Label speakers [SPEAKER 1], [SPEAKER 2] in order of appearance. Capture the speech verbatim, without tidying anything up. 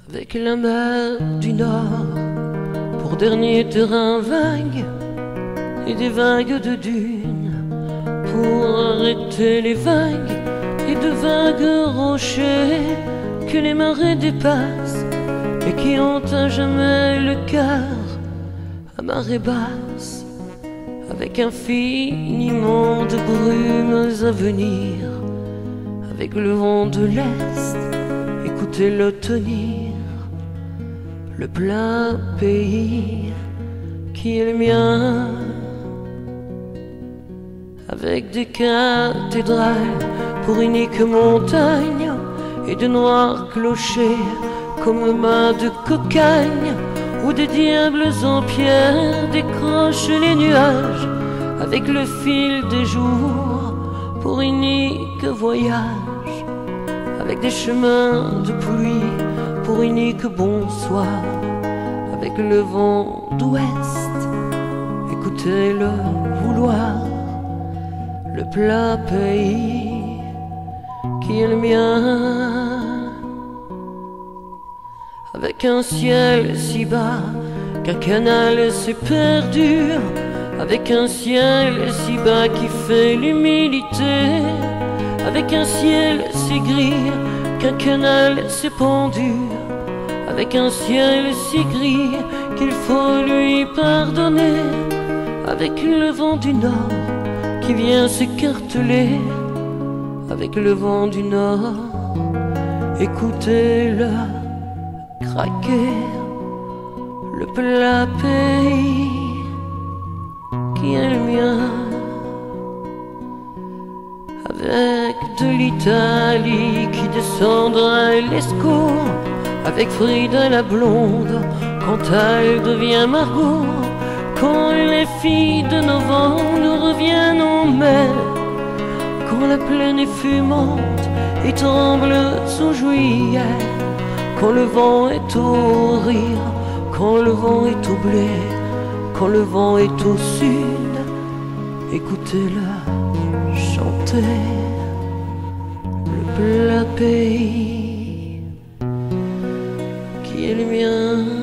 [SPEAKER 1] avec la mer du Nord pour dernier terrain vague et des vagues de dunes pour arrêter les vagues et de vagues rochers que les marées dépassent et qui ont à jamais le cœur à marée basse, avec infiniment de brumes à venir, avec le vent de l'Est, écoutez-le tenir, le plein pays qui est le mien, avec des cathédrales pour unique montagne et de noirs clochers comme mains de cocagne, où des diables en pierre décrochent les nuages avec le fil des jours pour unique voyage, avec des chemins de pluie pour unique bonsoir, avec le vent d'ouest, écoutez-le vouloir, le plat pays qui est le mien, avec un ciel si bas qu'un canal s'est perdu, avec un ciel si bas qui fait l'humilité, avec un ciel si gris qu'un canal s'est pendu, avec un ciel si gris qu'il faut lui pardonner, avec le vent du Nord qui vient s'écarteler, avec le vent du Nord, écoutez-le craquer, le plat pays qui est le mien, avec de l'Italie qui descendra l'Escaut, avec Frida la blonde quand elle devient Margot, quand les filles de nos vents nous reviennent en mer, quand la plaine est fumante et tremble sous juillet, quand le vent est au rire, quand le vent est au blé, quand le vent est au sud, écoutez-le chanter, le plat pays qui est le mien.